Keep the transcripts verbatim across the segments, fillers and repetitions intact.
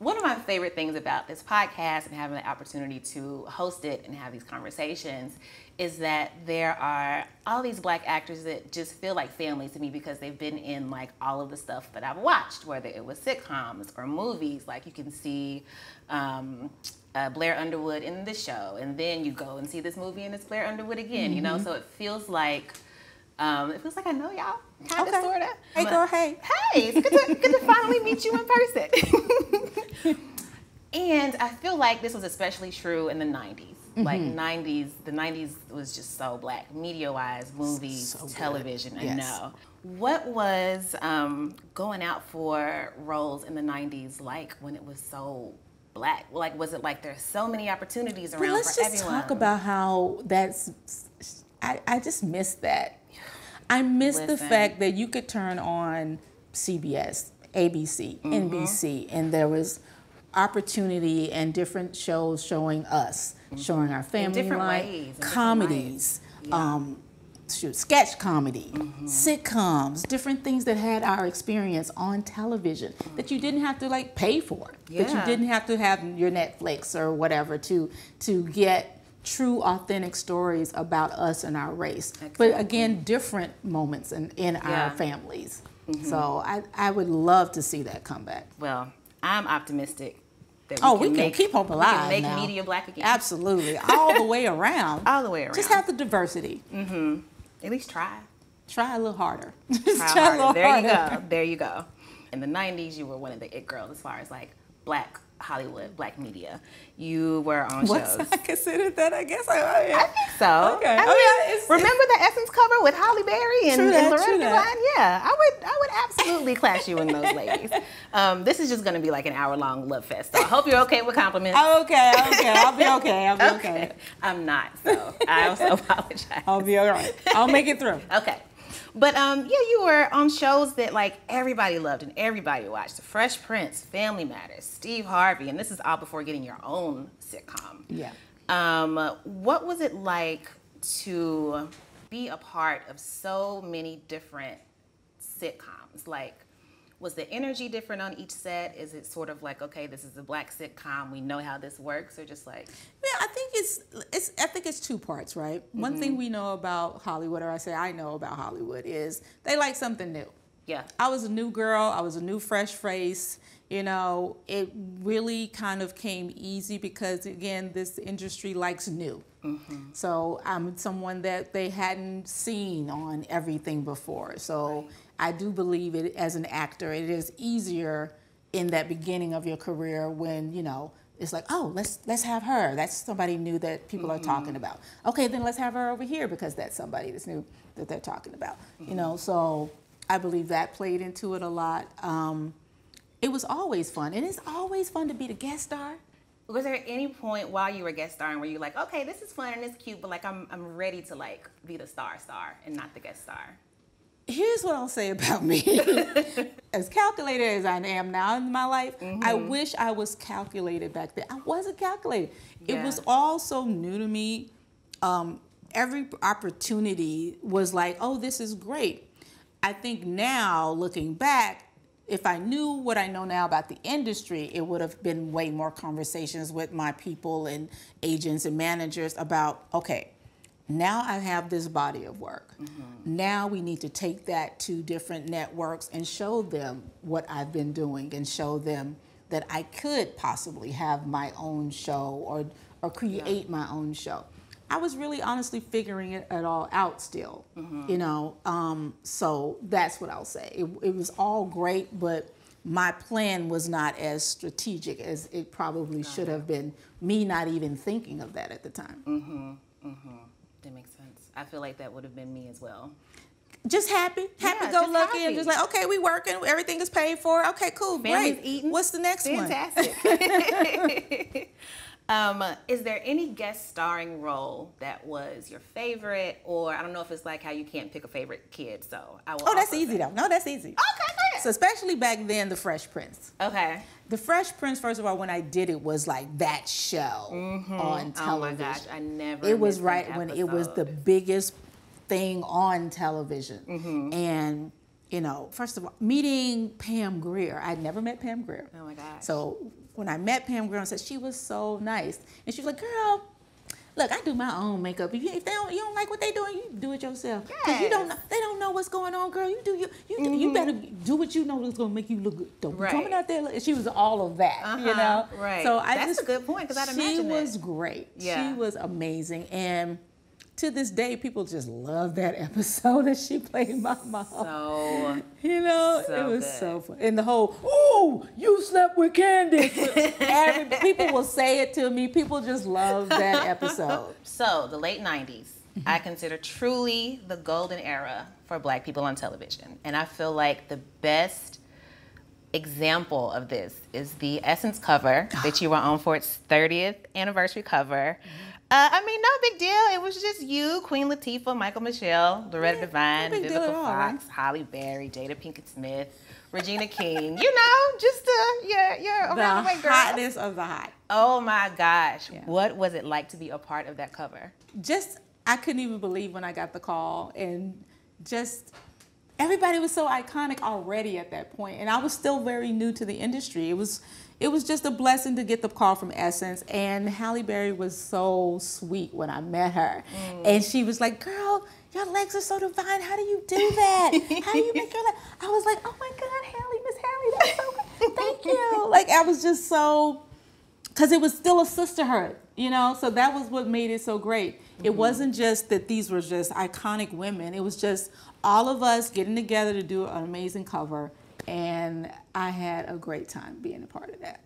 one of my favorite things about this podcast and having the opportunity to host it and have these conversations is that there are all these Black actors that just feel like family to me because they've been in like all of the stuff that I've watched, whether it was sitcoms or movies. Like you can see um, uh, Blair Underwood in this show, and then you go and see this movie and it's Blair Underwood again, mm-hmm. you know? So it feels like, um, it feels like I know y'all, kind of, okay. sort of. Hey, girl, hey. Hey, it's good to, good to finally meet you in person. And I feel like this was especially true in the nineties. Mm-hmm. Like nineties, the nineties was just so Black, media-wise, movies, so television, I yes. know. What was um, going out for roles in the nineties like when it was so Black? Like, was it like there's so many opportunities around well, let's for just everyone? talk about how that's, I, I just miss that. I miss Listen. the fact that you could turn on C B S, A B C, mm-hmm. N B C, and there was opportunity and different shows showing us, mm-hmm. showing our family life, ways, comedies, yeah. um, shoot, sketch comedy, mm-hmm. sitcoms, different things that had our experience on television mm-hmm. that you didn't have to like pay for, yeah. that you didn't have to have your Netflix or whatever to to get true, authentic stories about us and our race. Exactly. But again, different moments in, in yeah. our families. Mm-hmm. So I, I would love to see that come back. Well, I'm optimistic that we oh, can we can make, keep hope alive we can make now. media Black again. Absolutely. All the way around. All the way around. Just have the diversity. Mm-hmm. At least try. Try a little harder. Try, try harder. A little there harder. you go. There you go. In the nineties, you were one of the it girls as far as like Black Hollywood, Black media. You were on What's shows. I considered that, I guess. I, I, I think so. Okay. I mean, oh, yeah, it's, remember it's, the Essence cover with Halle Berry and, that, and Loretta that. Devine? Yeah, I would I would absolutely class you in those ladies. Um, this is just going to be like an hour-long love fest. So I hope you're okay with compliments. I'm okay. I'm okay. I'll be okay. I'll be okay. okay. I'm not, so I also apologize. I'll be all right. I'll make it through. Okay. But um, yeah, you were on shows that like everybody loved and everybody watched. The Fresh Prince, Family Matters, Steve Harvey, and this is all before getting your own sitcom. Yeah. Um, what was it like to be a part of so many different sitcoms? Like, was the energy different on each set? Is it sort of like, okay, this is a Black sitcom, we know how this works, or just like? Yeah, I think it's, it's I think it's two parts, right? Mm-hmm. One thing we know about Hollywood, or I say I know about Hollywood, is they like something new. Yeah. I was a new girl, I was a new fresh face, you know, it really kind of came easy because, again, this industry likes new. Mm-hmm. So I'm someone that they hadn't seen on everything before. So right. I do believe it as an actor, it is easier in that beginning of your career when, you know, it's like, oh, let's let's have her. That's somebody new that people mm-hmm. are talking about. Okay, then let's have her over here because that's somebody that's new that they're talking about. Mm-hmm. You know, so I believe that played into it a lot. Um, it was always fun, and it's always fun to be the guest star. Was there any point while you were guest starring where you're like, okay, this is fun and it's cute, but like I'm I'm ready to like be the star star and not the guest star? Here's what I'll say about me. As calculated as I am now in my life, mm-hmm. I wish I was calculated back then. I wasn't calculated. Yeah. It was all so new to me. Um, every opportunity was like, oh, this is great. I think now, looking back, if I knew what I know now about the industry, it would have been way more conversations with my people and agents and managers about, okay, now I have this body of work. Mm-hmm. Now we need to take that to different networks and show them what I've been doing and show them that I could possibly have my own show or, or create yeah. my own show. I was really honestly figuring it, it all out still, mm-hmm. you know, um, so that's what I'll say. It, it was all great, but my plan was not as strategic as it probably Got should it. have been, me not even thinking of that at the time. Mm-hmm, mm-hmm. That makes sense. I feel like that would have been me as well. Just happy, happy yeah, go just lucky, happy. and just like, okay, we working, everything is paid for. Okay, cool, Family's great. Eating. What's the next Fantastic. one? Fantastic. Um, is there any guest starring role that was your favorite, or I don't know if it's like how you can't pick a favorite kid, so I will. Oh, that's also easy say. though. No, that's easy. Okay, go ahead. So especially back then, The Fresh Prince. Okay. The Fresh Prince, first of all, when I did it, was like that show mm-hmm. on television. Oh my gosh, I never. It was missed right an when episode. it was the biggest thing on television, mm-hmm. and. You know, first of all, meeting Pam Grier. I'd never met Pam Grier. Oh my gosh. So when I met Pam Grier, said she was so nice, and she was like, "Girl, look, I do my own makeup. If, you, if they don't, you don't like what they doing, you do it yourself. Because yes. you don't know, they don't know what's going on, girl. You do you you mm-hmm. you better do what you know is gonna make you look good. Don't be right. coming out there. She was all of that, uh-huh. you know. Right. So I That's just, a good point because I'd imagine she was it. great. Yeah. She was amazing, and to this day, people just love that episode that she played my mom. So, you know, so it was good. so fun. And the whole, "Oh, you slept with Candace." Every, people will say it to me. People just love that episode. So, the late nineties, mm-hmm. I consider truly the golden era for Black people on television. And I feel like the best example of this is the Essence cover that you were on for its thirtieth anniversary cover. Mm-hmm. Uh, I mean, no big deal. It was just you, Queen Latifah, Michael Michelle, Loretta Yeah, Devine, no big deal Vivica at all, Fox, right? Holly Berry, Jada Pinkett Smith, Regina King. You know, just uh, yeah, yeah, The around the way, girl. hotness of the hot. Oh my gosh, Yeah. what was it like to be a part of that cover? Just, I couldn't even believe when I got the call, and just everybody was so iconic already at that point, and I was still very new to the industry. It was, it was just a blessing to get the call from Essence, and Halle Berry was so sweet when I met her, mm. and she was like, "Girl, your legs are so divine. How do you do that? How do you make your legs?" I was like, "Oh my God, Halle, Miss Halle, that's so good. Thank you." Like, I was just so, because it was still a sisterhood, you know? So that was what made it so great. Mm-hmm. It wasn't just that these were just iconic women. It was just all of us getting together to do an amazing cover, and I had a great time being a part of that.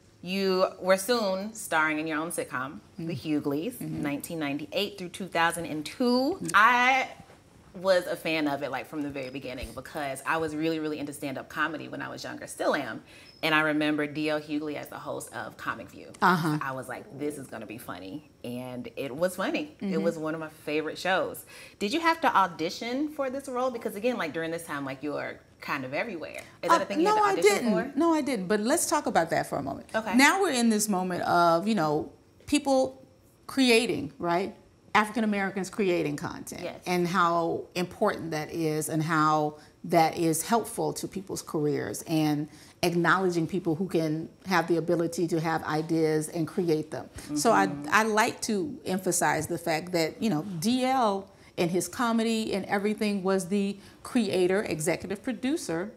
You were soon starring in your own sitcom, mm-hmm. The Hughleys, mm-hmm. nineteen ninety-eight through two thousand two. Mm-hmm. I was a fan of it like from the very beginning because I was really, really into stand-up comedy when I was younger, still am. And I remember D L Hughley as the host of Comic View. Uh-huh. I was like, this is gonna be funny. And it was funny. Mm-hmm. It was one of my favorite shows. Did you have to audition for this role? Because again, like during this time, like you were kind of everywhere. Is that uh, a thing you no, had to audition I didn't. for? No, I didn't. But let's talk about that for a moment. Okay. Now we're in this moment of, you know, people creating, right? African Americans creating content, yes. and how important that is, and how that is helpful to people's careers, and acknowledging people who can have the ability to have ideas and create them. Mm-hmm. So I, I like to emphasize the fact that, you know, D L and his comedy and everything was the creator, executive producer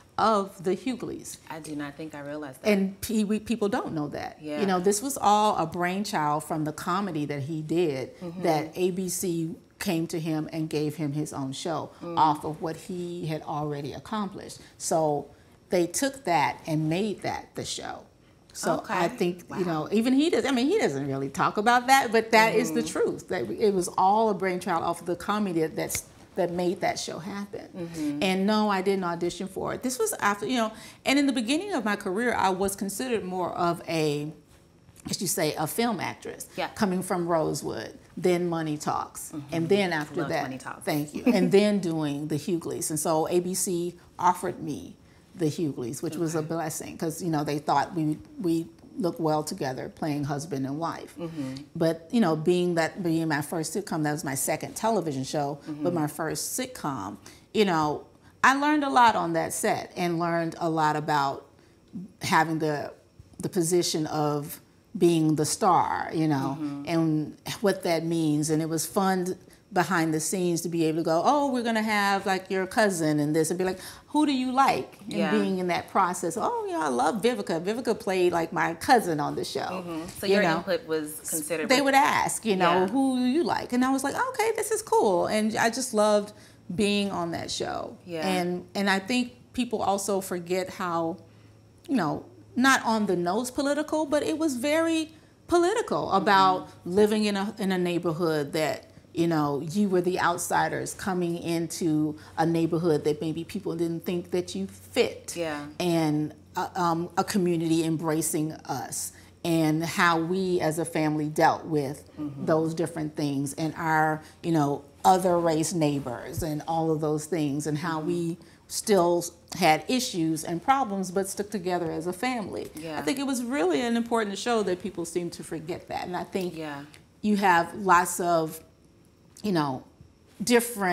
of the Hughleys. I do not think I realized that. And he, we, people don't know that. Yeah. You know, this was all a brainchild from the comedy that he did, mm-hmm. that A B C came to him and gave him his own show mm. off of what he had already accomplished. So they took that and made that the show. So okay. I think, wow. you know, even he does, I mean, he doesn't really talk about that, but that mm-hmm. is the truth. That it was all a brainchild off of the comedy that's that made that show happen. Mm-hmm. And no, I didn't audition for it. This was after, you know, and in the beginning of my career, I was considered more of a, as you say, a film actress, yeah. coming from Rosewood, then Money Talks, mm-hmm. and then after Love that, Money Talks. Thank you, and then doing the Hughleys. And so A B C offered me the Hughleys, which okay. was a blessing, because, you know, they thought we we look well together playing husband and wife. Mm-hmm. But, you know, being that being my first sitcom, that was my second television show, mm-hmm. but my first sitcom, you know, I learned a lot on that set, and learned a lot about having the the position of being the star, you know, mm-hmm. and what that means. And it was fun behind the scenes to be able to go, oh, we're going to have like your cousin and this, and be like, who do you like? And yeah. being in that process, oh, yeah, I love Vivica. Vivica played like my cousin on the show. Mm-hmm. So you your know? input was considered. They would ask, you know, yeah. who do you like? And I was like, okay, this is cool. And I just loved being on that show. Yeah. And, and I think people also forget how, you know, not on the nose political, but it was very political about mm-hmm. living in a in a neighborhood that, you know, you were the outsiders coming into a neighborhood that maybe people didn't think that you fit. Yeah. And uh, um, a community embracing us, and how we as a family dealt with mm-hmm. those different things, and our, you know, other race neighbors and all of those things, and how mm-hmm. we still had issues and problems but stuck together as a family. Yeah. I think it was really an important show that people seem to forget that. And I think yeah. you have lots of, you know, different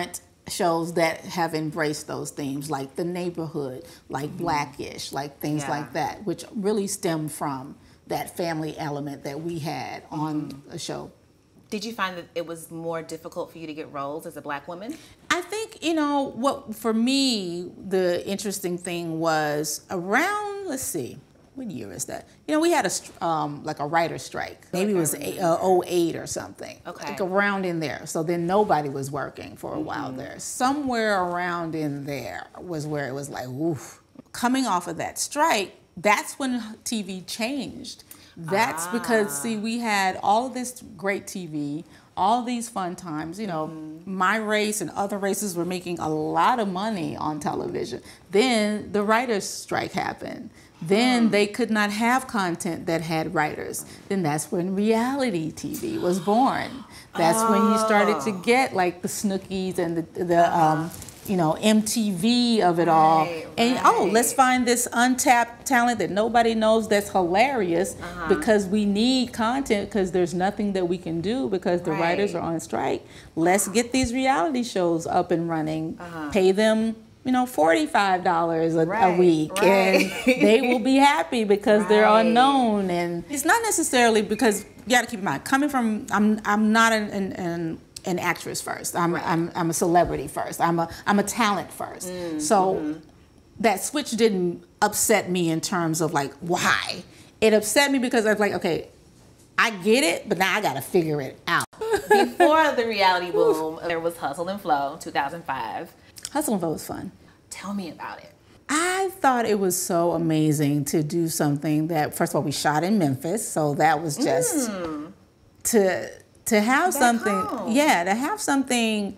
shows that have embraced those themes, like The Neighborhood, like mm-hmm. Blackish, like things yeah. like that, which really stem from that family element that we had on mm-hmm. a show. Did you find that it was more difficult for you to get roles as a Black woman? I think, you know, what for me, the interesting thing was around, let's see, what year is that? You know, we had a um, like a writer's strike. Maybe it was uh, oh eight or something. Okay. Like around in there. So then nobody was working for a mm-hmm. while there. Somewhere around in there was where it was like, oof. Coming off of that strike, that's when T V changed. That's ah. because, see, we had all of this great T V, all these fun times. You know, mm-hmm. my race and other races were making a lot of money on television. Then the writer's strike happened. Then they could not have content that had writers. Then that's when reality T V was born. That's oh. when you started to get like the Snookies and the, the um, you know, M T V of it right, all. And right. oh, let's find this untapped talent that nobody knows that's hilarious uh-huh. because we need content because there's nothing that we can do because the right. writers are on strike. Let's get these reality shows up and running, uh-huh. pay them, you know, forty-five dollars a, right, a week, right. and they will be happy because right. they're unknown. And it's not necessarily because, you got to keep in mind, coming from, I'm I'm not an, an, an, an actress first. I'm, right. I'm I'm a celebrity first. I'm a I'm a talent first. Mm, so mm-hmm. that switch didn't upset me in terms of like why. It upset me because I was like, okay, I get it, but now I got to figure it out. Before the reality boom, there was Hustle and Flow, two thousand five. Hustle and Flow was fun. Tell me about it. I thought it was so amazing to do something that, first of all, we shot in Memphis, so that was just mm. to to have Back something, home. yeah, to have something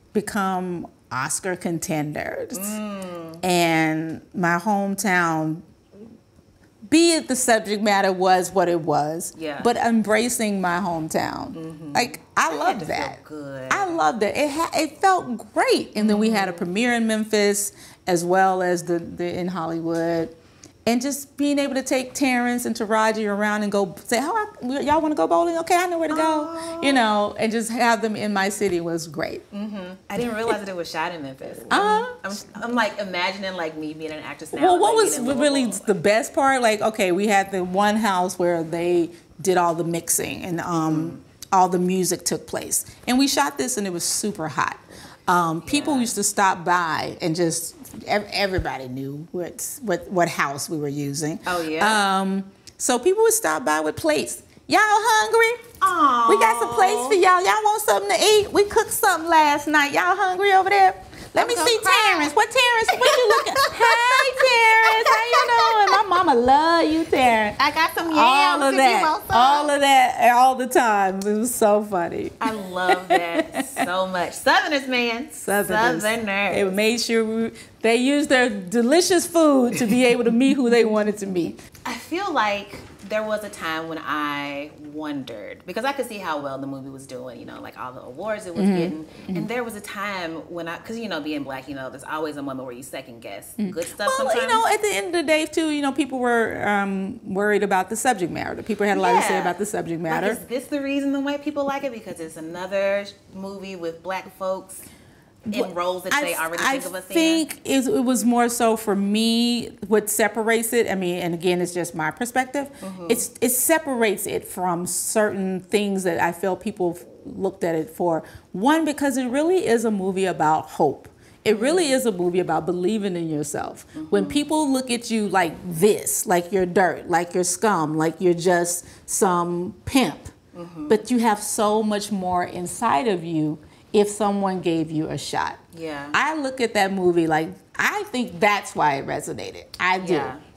become Oscar contenders, mm. and my hometown, be it the subject matter was what it was, yeah. but embracing my hometown. Mm-hmm. Like, I love that. Good. I loved it. It, ha- it felt great. And then we had a premiere in Memphis as well as the, the in Hollywood. And just being able to take Terrence and Taraji around and go say, oh, I, y'all want to go bowling? Okay, I know where to go. Oh. You know, and just have them in my city was great. Mm-hmm. I didn't realize that it was shot in Memphis. Uh-huh. I'm, I'm like imagining like me being an actress now. Well, what like, was really the best part? Like, okay, we had the one house where they did all the mixing and um, mm. all the music took place. And we shot this and it was super hot. Um, people yeah. used to stop by and just, everybody knew what, what, what house we were using. Oh, yeah? Um, so people would stop by with plates. Y'all hungry? Aww. We got some plates for y'all. Y'all want something to eat? We cooked something last night. Y'all hungry over there? Let me see cry. Terrence. What Terrence? What you looking? Hey, Terrence. How you doing? My mama love you, Terrence. I got some yams. All of that. All of that. All the time. It was so funny. I love that so much. Southerners, man. Southerners. Southerners. They made sure we, they used their delicious food to be able to meet who they wanted to meet. I feel like there was a time when I wondered, because I could see how well the movie was doing, you know, like all the awards it was mm-hmm. getting. Mm-hmm. And there was a time when I, because, you know, being Black, you know, there's always a moment where you second guess mm-hmm. good stuff well, sometimes. you know, at the end of the day, too, you know, people were um, worried about the subject matter. The people had a lot yeah. to say about the subject matter. Like, is this the reason the white people like it? Because it's another movie with Black folks in roles that I, they already I think of us in? I think it, it was more so for me what separates it. I mean, and again, it's just my perspective. Mm-hmm. It's it separates it from certain things that I feel people looked at it for. One, because it really is a movie about hope. It really is a movie about believing in yourself. Mm-hmm. When people look at you like this, like you're dirt, like you're scum, like you're just some pimp, mm-hmm. but you have so much more inside of you if someone gave you a shot. Yeah. I look at that movie like, I think that's why it resonated. I do. Yeah.